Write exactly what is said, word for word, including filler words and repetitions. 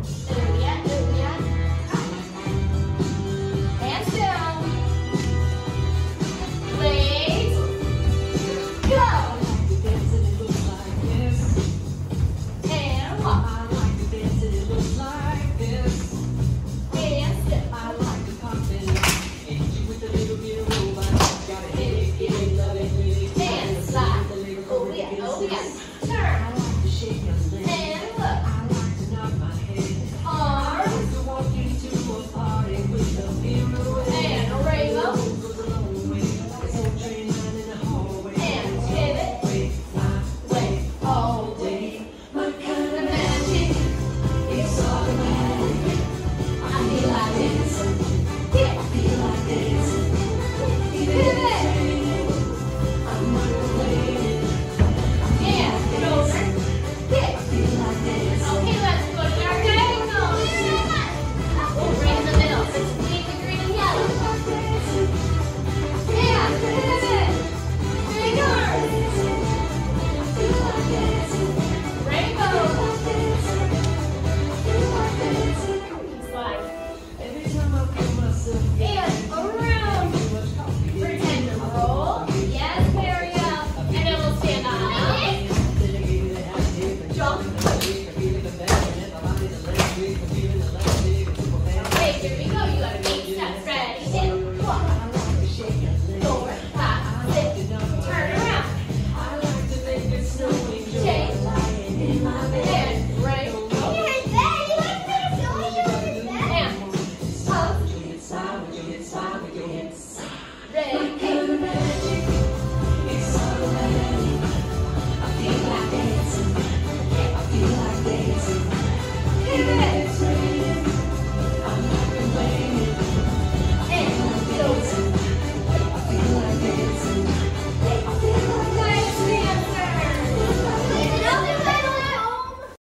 Ooh yeah, ooh yeah. Hands down. Legs. Go. And walk. And step. And slide. Oh yeah, oh yeah. Turn. And look. Arms. And a rainbow. And pivot. Way, all way. My kind of magic. It's automatic. I feel like dancing. Yeah, I feel like dancing. Pivot. I'm motivated. And shoulder. Yeah, I feel like dancing. Okay, let's go to our diagonal. We'll bring in the middle. Six pink, green, and yellow. And pivot. Big arms. Rainbow. Slide. And around. Pretend to roll. Yes, carry up. And then we'll stand on it. Jump. Okay, here we go. You got eight steps. Ready, hit, walk. Four, five, six. Turn around. Change. And right. And up. Ready. Pivot.